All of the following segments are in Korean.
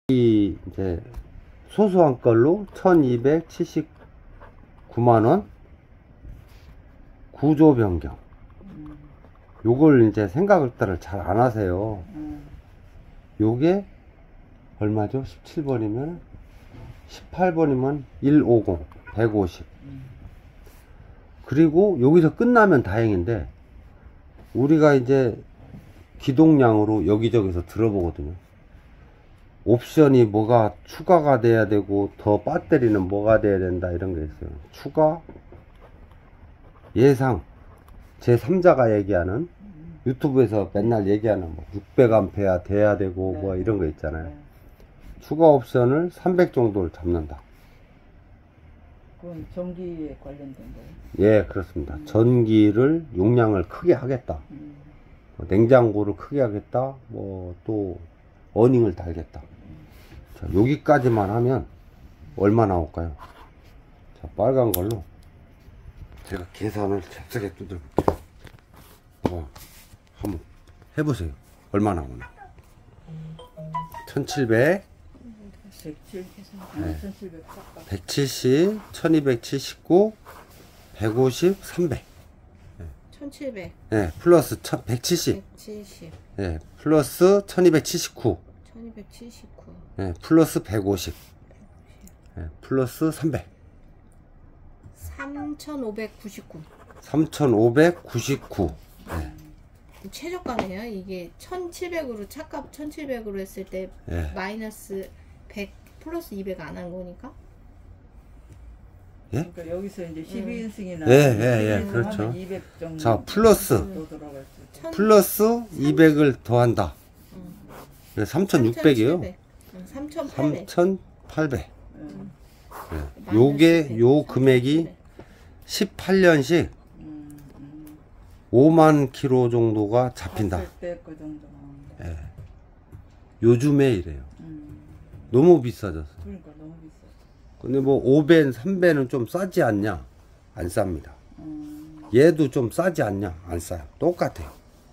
이 이제 소소한 걸로 1279만원 구조 변경. 요걸 이제 생각을 잘 안 하세요. 요게 얼마죠? 17번이면 18번이면 150 150. 그리고 여기서 끝나면 다행인데 우리가 이제 기동량으로 여기저기서 들어보거든요. 옵션이 뭐가 추가가 돼야 되고 더 배터리는 뭐가 돼야 된다 이런 게 있어요. 추가 예상 제3자가 얘기하는 유튜브에서 맨날 얘기하는 뭐 600A 돼야 되고 뭐 이런 거 있잖아요. 추가 옵션을 300 정도를 잡는다. 그건 전기에 관련된 거예요? 예, 그렇습니다. 전기를 용량을 크게 하겠다. 뭐 냉장고를 크게 하겠다. 뭐 또 어닝을 달겠다. 자, 여기까지만 하면 얼마 나올까요? 자, 빨간 걸로 제가 계산을 잽싸게 두들볼게요. 한번 해보세요. 얼마 나오나? 1700 네. 170 1279 150 300 1700 네, 플러스 170 네, 플러스 1279 네, 플러스 150 네, 플러스 300 3599 3599 네. 최저가네요. 이게 1700으로 차값 1700으로 했을 때 네. 마이너스 100 플러스 200 안 한 거니까. 예? 그러니까 여기서 이제 12인승이나 예, 그렇죠. 200 정도. 자, 플러스 200을 더한다. 3600이요. 3800. 네. 요게 요 금액이 18년씩 5만 킬로 정도가 잡힌다. 그 정도. 예. 요즘에 이래요. 너무 비싸졌어. 그러니까 너무 비싸. 근데 뭐 5배, 3배는 좀 싸지 않냐? 안 쌉니다. 얘도 좀 싸지 않냐? 안 싸요. 똑같아요.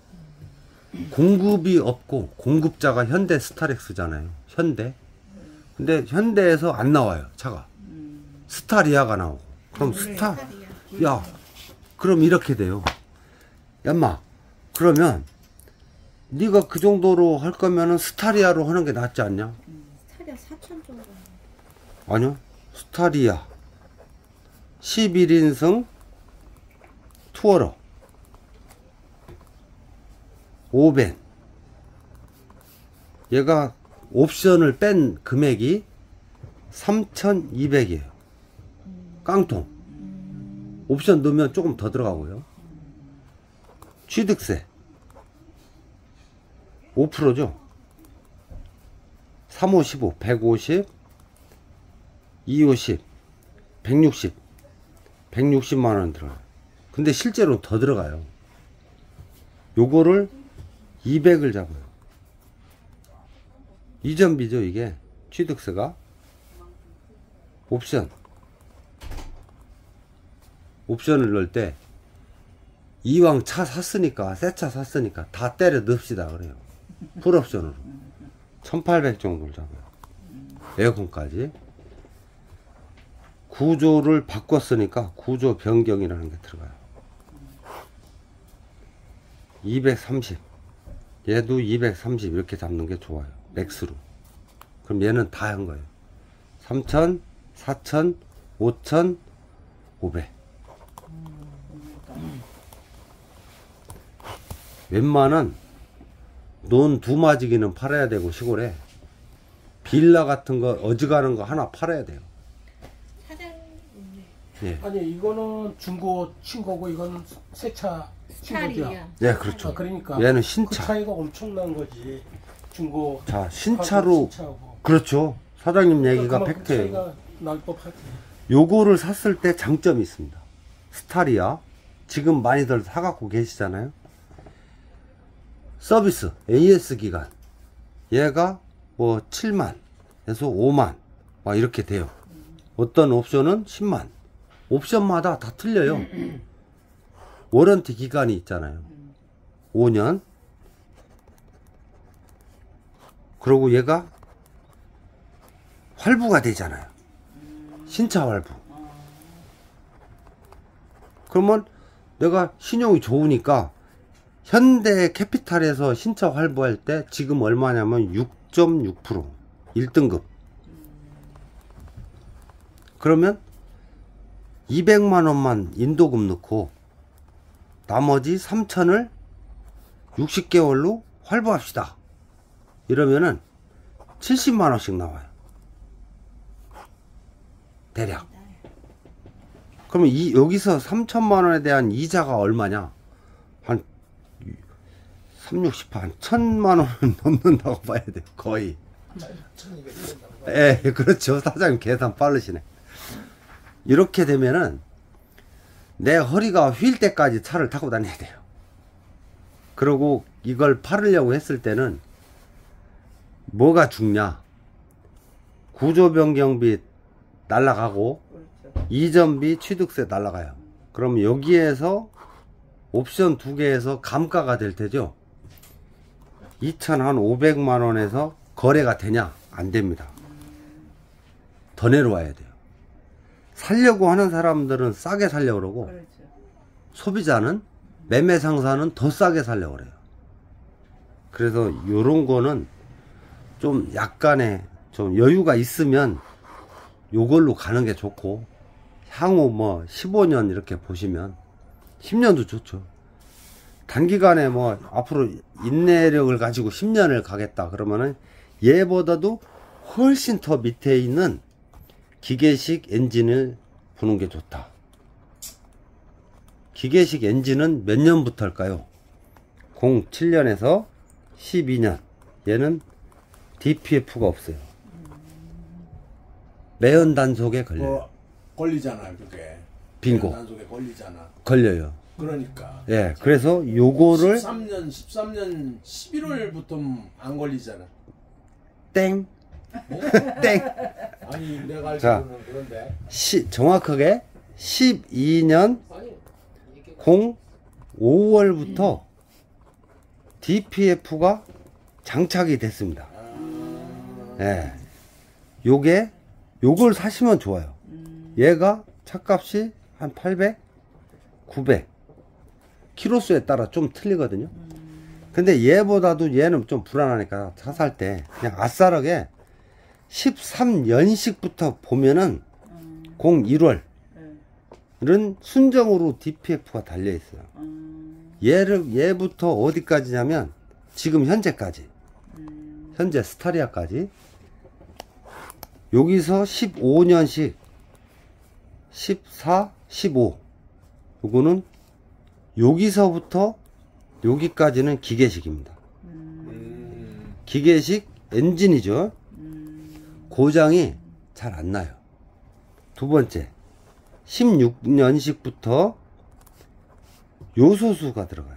공급이 없고 공급자가 현대 스타렉스잖아요. 현대. 근데 현대에서 안 나와요. 차가. 스타리아가 나오고. 그럼 야, 그럼 이렇게 돼요. 얌마, 그러면 네가 그 정도로 할 거면은 스타리아로 하는 게 낫지 않냐? 스타리아 4000 정도. 아니요. 스타리아 11인승 투어러 5벤. 얘가 옵션을 뺀 금액이 3200이에요. 깡통. 옵션 넣으면 조금 더 들어가고요. 취득세 5%죠. 355, 150, 250, 160, 160만원 들어가요. 근데 실제로 더 들어가요. 요거를 200을 잡아요. 이전비죠, 이게. 취득세가. 옵션을 넣을 때 이왕 차 샀으니까, 새 차 샀으니까 다 때려 넣읍시다 그래요. 풀옵션으로 1800 정도를 잡아요. 에어컨까지. 구조를 바꿨으니까 구조 변경이라는 게 들어가요. 230. 얘도 230 이렇게 잡는 게 좋아요. 맥스로. 그럼 얘는 다 한 거예요. 3000, 4000, 5000, 500. 웬만한 논 두마지기는 팔아야 되고, 시골에 빌라 같은 거 어지간한 거 하나 팔아야 돼요. 사장님. 예. 아니 이거는 중고 친거고 이건 새차 친거죠. 예, 그렇죠. 아, 그러니까 얘는 그 신차. 차이가 엄청난 거지. 중고. 자, 신차로. 신차하고. 그렇죠. 사장님 얘기가 그만큼 팩트예요. 차이가 날 법하지. 요거를 샀을 때 장점이 있습니다. 스타리아 지금 많이들 사갖고 계시잖아요. 서비스 AS 기간 얘가 뭐 7만에서 5만 막 이렇게 돼요. 어떤 옵션은 10만. 옵션마다 다 틀려요. 워런티 기간이 있잖아요. 5년. 그리고 얘가 활부가 되잖아요. 신차 활부. 그러면 내가 신용이 좋으니까 현대 캐피탈에서 신차 활부할 때 지금 얼마냐면 6.6% 1등급. 그러면 200만 원만 인도금 넣고 나머지 3천을 60개월로 활부합시다. 이러면은 70만 원씩 나와요. 대략. 그러면 여기서 3천만 원에 대한 이자가 얼마냐? 한 3, 60, 한 1,000만 원은 넘는다고 봐야 돼요. 거의. 예, 그렇죠. 사장님 계산 빠르시네. 이렇게 되면은 내 허리가 휠 때까지 차를 타고 다녀야 돼요. 그리고 이걸 팔으려고 했을 때는 뭐가 죽냐? 구조 변경비 날라가고 그렇죠. 이전비 취득세 날라가요. 그럼 여기에서 옵션 2개에서 감가가 될 테죠. 2,500만 원에서 거래가 되냐? 안 됩니다. 더 내려와야 돼요. 살려고 하는 사람들은 싸게 살려고 그러고 그렇죠. 소비자는 매매 상사는 더 싸게 살려고 그래요. 그래서 요런 거는 좀 약간의 좀 여유가 있으면 요걸로 가는 게 좋고, 향후 뭐 15년 이렇게 보시면 10년도 좋죠. 단기간에 뭐 앞으로 인내력을 가지고 10년을 가겠다 그러면은 얘보다도 훨씬 더 밑에 있는 기계식 엔진을 보는 게 좋다. 기계식 엔진은 몇 년부터 할까요? 07년에서 12년. 얘는 DPF가 없어요. 매연 단속에 걸려요. 걸리잖아요, 그게. 빙고. 단속에 걸리잖아. 걸려요. 그러니까. 예, 그래서 요거를 13년 11월부터 안 걸리잖아. 땡. 땡. 아니, 내가 자. 알기로는 그런데. 정확하게 12년 05월부터 DPF가 장착이 됐습니다. 예. 요걸 사시면 좋아요. 얘가 차값이 한 800, 900 키로수에 따라 좀 틀리거든요. 근데 얘보다도 얘는 좀 불안하니까 차 살 때 그냥 아싸하게 13년식부터 보면은 01월 이런 순정으로 DPF가 달려 있어요. 얘부터 어디까지냐면 지금 현재까지, 현재 스타리아까지 여기서 15년식 14, 15 요거는 여기서부터 여기까지는 기계식입니다. 기계식 엔진이죠. 고장이 잘 안 나요. 두 번째 16년식부터 요소수가 들어가요.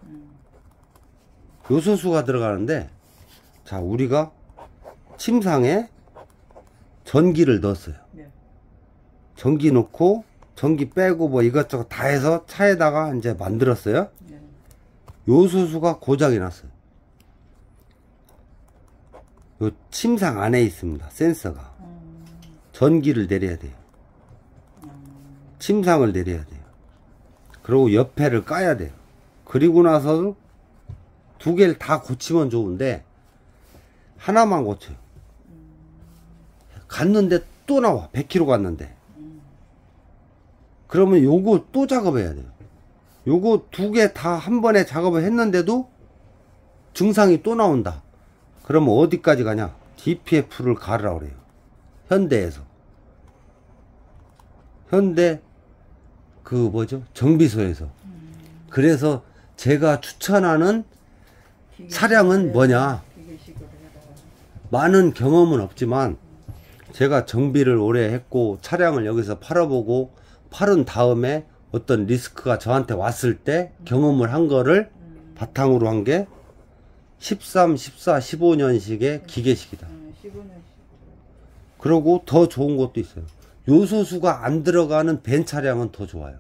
요소수가 들어가는데, 자, 우리가 침상에 전기를 넣었어요. 네. 전기 넣고 전기 빼고 뭐 이것저것 다 해서 차에다가 이제 만들었어요. 네. 요소수가 고장이 났어요. 요 침상 안에 있습니다. 센서가. 전기를 내려야 돼요. 침상을 내려야 돼요. 그리고 옆에를 까야 돼요. 그리고 나서 두 개를 다 고치면 좋은데 하나만 고쳐요. 갔는데 또 나와. 100km 갔는데. 그러면 요거 또 작업해야 돼요. 요거 두 개 다 한 번에 작업을 했는데도 증상이 또 나온다. 그러면 어디까지 가냐? DPF를 가르라고 그래요. 현대에서. 현대 정비소에서. 그래서 제가 추천하는 차량은 뭐냐? 기계식으로 해라. 많은 경험은 없지만 제가 정비를 오래 했고 차량을 여기서 팔아보고 팔은 다음에 어떤 리스크가 저한테 왔을 때 경험을 한 거를 바탕으로 한 게 13, 14, 15년식의 기계식이다. 15년씩. 그리고 더 좋은 것도 있어요. 요소수가 안 들어가는 벤 차량은 더 좋아요.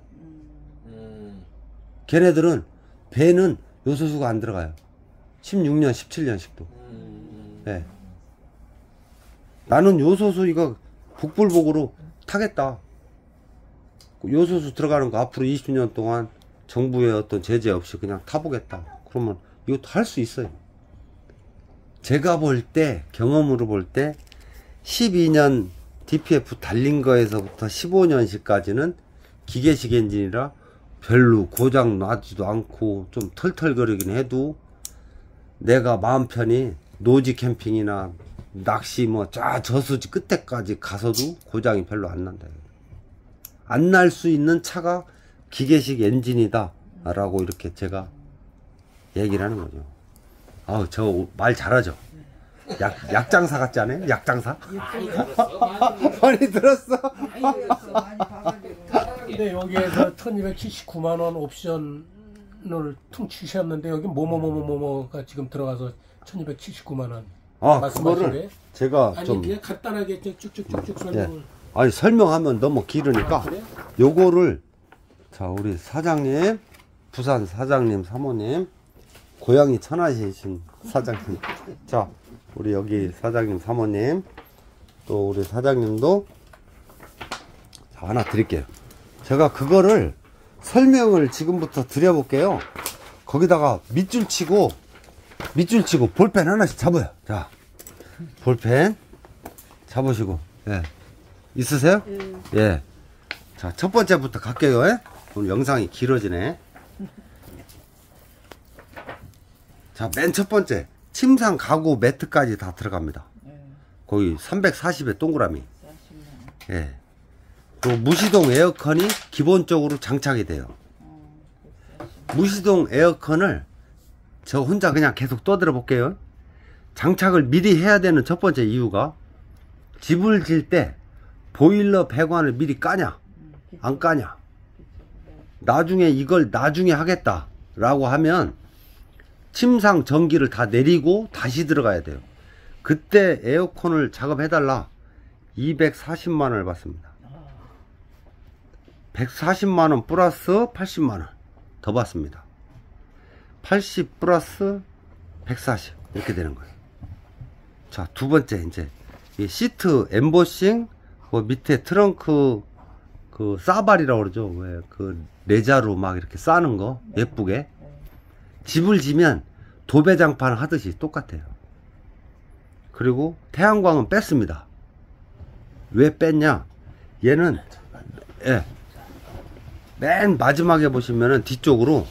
걔네들은 벤은 요소수가 안 들어가요. 16년, 17년식도. 네. 나는 요소수 이거 북불복으로 타겠다. 요소수 들어가는 거 앞으로 20년 동안 정부의 어떤 제재 없이 그냥 타보겠다. 그러면 이것도 할 수 있어요. 제가 볼 때, 경험으로 볼 때 12년 DPF 달린 거에서부터 15년씩까지는 기계식 엔진이라 별로 고장 나지도 않고 좀 털털거리긴 해도 내가 마음 편히 노지 캠핑이나 낚시 뭐 저수지 끝에까지 가서도 고장이 별로 안 난다. 안 날 수 있는 차가 기계식 엔진이다 라고 이렇게 제가 얘기를 하는 거죠. 아우 저 말 잘하죠. 약장사 같지 않아요? 약장사? 많이 들었어? 많이 봐가지고. 근데 여기에서 1279만원 옵션을 퉁치셨는데 여기 뭐뭐뭐뭐뭐가 지금 들어가서 1279만원 아 말씀하신 그거를 거예요? 제가 아니 좀 그냥 간단하게 쭉쭉쭉쭉 설명을. 아니 설명하면 너무 길으니까 아, 그래? 요거를 자 우리 사장님 부산 사장님 사모님 고향이 천하시신 사장님 자 우리 여기 사장님 사모님 또 우리 사장님도 자 하나 드릴게요. 제가 그거를 설명을 지금부터 드려볼게요. 거기다가 밑줄 치고 볼펜 하나씩 잡아요. 자 볼펜 잡으시고 예. 있으세요? 예. 자, 첫 번째부터 갈게요. 예? 오늘 영상이 길어지네. 자, 맨 첫 번째. 침상 가구 매트까지 다 들어갑니다. 거기 340에 동그라미. 40만. 예. 또 무시동 에어컨이 기본적으로 장착이 돼요. 무시동 에어컨을 저 혼자 그냥 계속 떠들어 볼게요. 장착을 미리 해야 되는 첫 번째 이유가 집을 질 때 보일러 배관을 미리 까냐 안 까냐 나중에 이걸 나중에 하겠다 라고 하면 침상 전기를 다 내리고 다시 들어가야 돼요. 그때 에어컨을 작업해달라 240만원을 받습니다. 140만원 플러스 80만원 더 받습니다. 80 플러스 140 이렇게 되는 거예요. 자, 두 번째 이제 이 시트 엠보싱 그 밑에 트렁크 그 싸발이라고 그러죠. 왜 그 레자로 막 이렇게 싸는 거 예쁘게 집을 지면 도배장판 하듯이 똑같아요. 그리고 태양광은 뺐습니다. 왜 뺐냐? 얘는 예. 맨 마지막에 보시면은 뒤쪽으로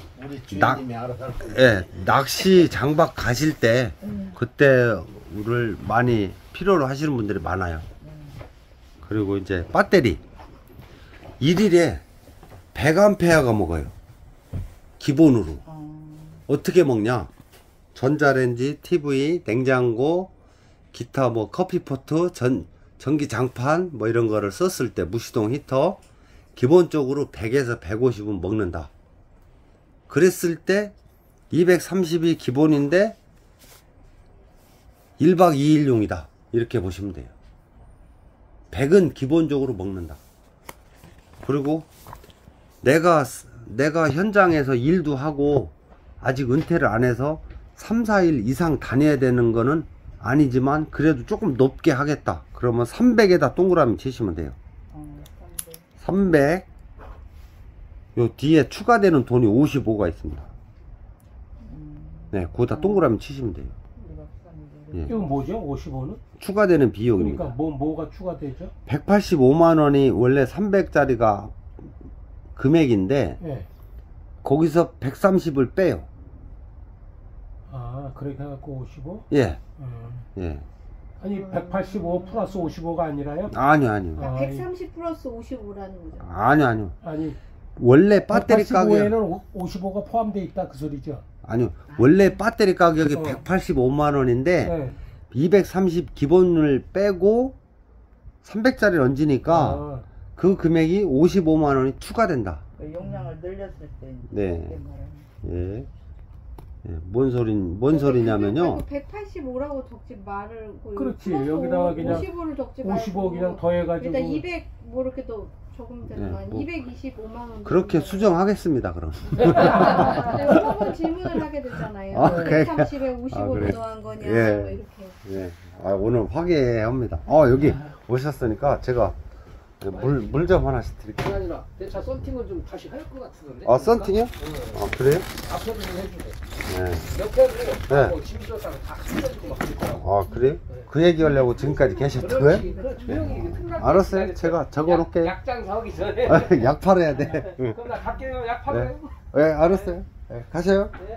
낚시 장박 가실 때 그때를 많이 필요로 하시는 분들이 많아요. 그리고 이제 배터리 1일에 100A가 먹어요. 기본으로. 어떻게 먹냐? 전자레인지, TV, 냉장고, 기타 뭐 커피포트, 전기 장판 뭐 이런 거를 썼을 때 무시동 히터 기본적으로 100에서 150은 먹는다. 그랬을 때 230이 기본인데 1박 2일용이다. 이렇게 보시면 돼요. 100은 기본적으로 먹는다. 그리고 내가 현장에서 일도 하고 아직 은퇴를 안 해서 3, 4일 이상 다녀야 되는 거는 아니지만 그래도 조금 높게 하겠다. 그러면 300에다 동그라미 치시면 돼요. 300. 요 뒤에 추가되는 돈이 55가 있습니다. 네, 거기다 동그라미 치시면 돼요. 예. 이건 뭐죠? 55는? 추가되는 비용입니다. 그러니까 뭐가 추가되죠? 185만원이 원래 300짜리가 금액인데 예. 거기서 130을 빼요. 아, 그렇게 해갖고 55? 예. 예. 아니 185 플러스 55가 아니라요? 아니요. 아, 130 플러스 55라는 거죠. 아니요. 아니 원래 배터리 가격 185에는 55가 포함되어 있다 그 소리죠? 아니요. 원래 배터리 가격이 185만원인데 네. 230 기본을 빼고 300짜리를 얹으니까 그 금액이 55만원이 추가된다. 용량을 늘렸을 때. 네. 예. 예. 뭔 소리냐면요. 185라고 적지 말을. 그렇지. 여기다가 그냥 55를 적지 말고. 55 그냥 더해가지고. 일단 200 뭐 이렇게 또 조금 예, 전에 뭐 225만 원. 그렇게 수정하겠습니다. 그럼. 여러 번 질문을 하게 되잖아요. 아, 그래. 130에 55 아, 그래. 더한 거냐, 예. 뭐 이렇게. 예. 아, 오늘 화기애애합니다. 여기 오셨으니까 제가 물 좀 하나씩 드릴게요. 그게 아니라 내 차 썬팅은 좀 다시 할 것 같은데. 아, 썬팅이요? 그래요? 앞에도 좀 해주네. 네. 옆에도 네. 뭐 집주사가 다 흘려지고 막 그랬더라고. 그래요? 그 얘기 하려고 지금까지 계셨던 거예요? 그 조용히 생각. 알았어요. 제가 적어 놓을게요. 약장 사오기 전에. 약 팔아야 돼. 응. 그럼 나 갈게요. 약 팔아요. 네, 알았어요. 네, 가세요. 네.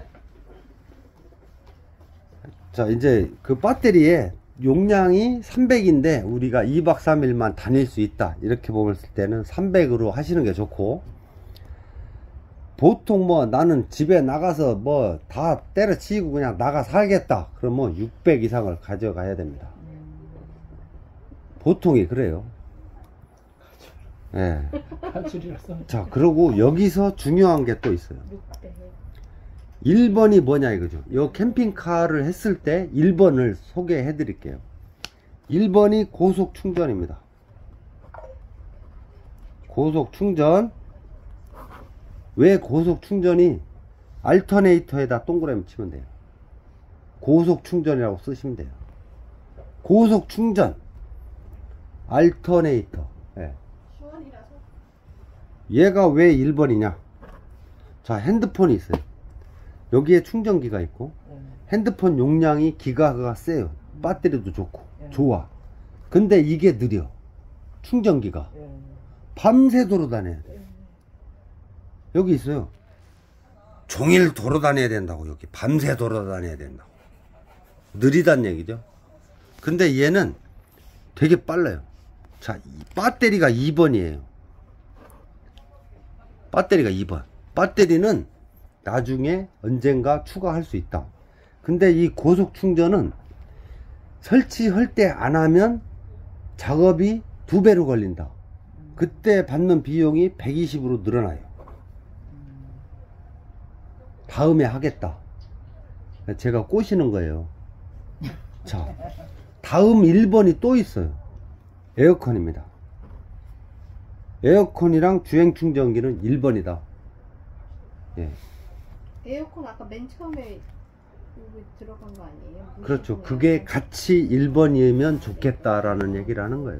자, 이제 그 배터리에 용량이 300인데 우리가 2박 3일만 다닐 수 있다. 이렇게 봤을 때는 300으로 하시는 게 좋고, 보통 뭐 나는 집에 나가서 뭐 다 때려치우고 그냥 나가 살겠다. 그러면 600 이상을 가져가야 됩니다. 보통이 그래요. 예. 한줄이라서. 자, 그리고 여기서 중요한 게 또 있어요. 600. 1번이 뭐냐 이거죠. 요 캠핑카를 했을 때 1번을 소개해 드릴게요. 1번이 고속 충전입니다. 고속 충전. 왜 고속 충전이 알터네이터에다 동그라미 치면 돼요. 고속 충전이라고 쓰시면 돼요. 고속 충전 알터네이터. 예. 시원이라서. 얘가 왜 1번이냐. 자, 핸드폰이 있어요. 여기에 충전기가 있고, 핸드폰 용량이 기가가 세요. 배터리도 좋고 좋아. 근데 이게 느려. 충전기가 밤새 돌아다녀야 돼. 여기 있어요. 종일 돌아다녀야 된다고. 여기 밤새 돌아다녀야 된다고. 느리단 얘기죠. 근데 얘는 되게 빨라요. 자, 배터리가 2번이에요 배터리가 2번. 배터리는 나중에 언젠가 추가할 수 있다. 근데 이 고속 충전은 설치할 때 안 하면 작업이 2배로 걸린다. 그때 받는 비용이 120으로 늘어나요. 다음에 하겠다. 제가 꼬시는 거예요. 자, 다음 1번이 또 있어요. 에어컨입니다. 에어컨이랑 주행 충전기는 1번이다. 예. 에어컨 아까 맨 처음에 여기 들어간 거 아니에요? 그렇죠. 그게 같이 1번이면 좋겠다라는 얘기를 하는 거예요.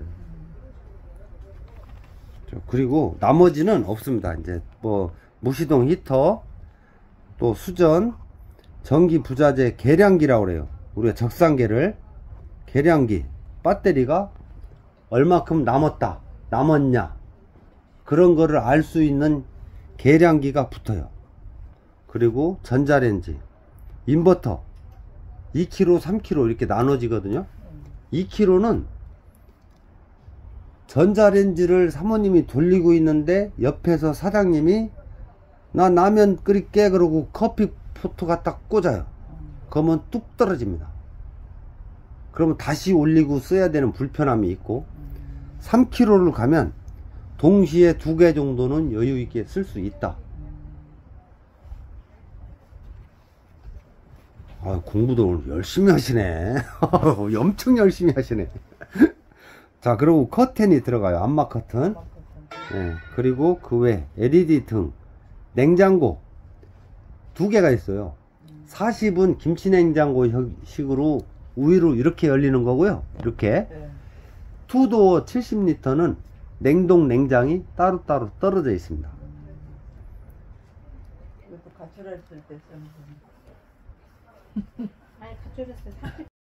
그리고 나머지는 없습니다. 이제 뭐 무시동 히터, 또 수전, 전기 부자재 계량기라고 그래요. 우리가 적상계를 계량기, 배터리가 얼마큼 남았냐 그런 거를 알 수 있는 계량기가 붙어요. 그리고 전자레인지, 인버터 2kg, 3kg 이렇게 나눠지거든요. 2kg는 전자레인지를 사모님이 돌리고 있는데 옆에서 사장님이 나 라면 끓일게 그러고 커피 포트 갖다 꽂아요. 그러면 뚝 떨어집니다. 그러면 다시 올리고 써야 되는 불편함이 있고, 3kg를 가면 동시에 2개 정도는 여유 있게 쓸 수 있다. 공부도 오늘 열심히 하시네. 엄청 열심히 하시네. 자, 그리고 커튼이 들어가요. 암막 커튼. 예, 그리고 그 외 LED 등, 냉장고 2개가 있어요. 40은 김치냉장고 식으로 우위로 이렇게 열리는 거고요. 이렇게 투도어 70리터는 냉동 냉장이 따로따로 떨어져 있습니다. 이것도 가출했을 때 쓰는 거. 아니 가져렸어요.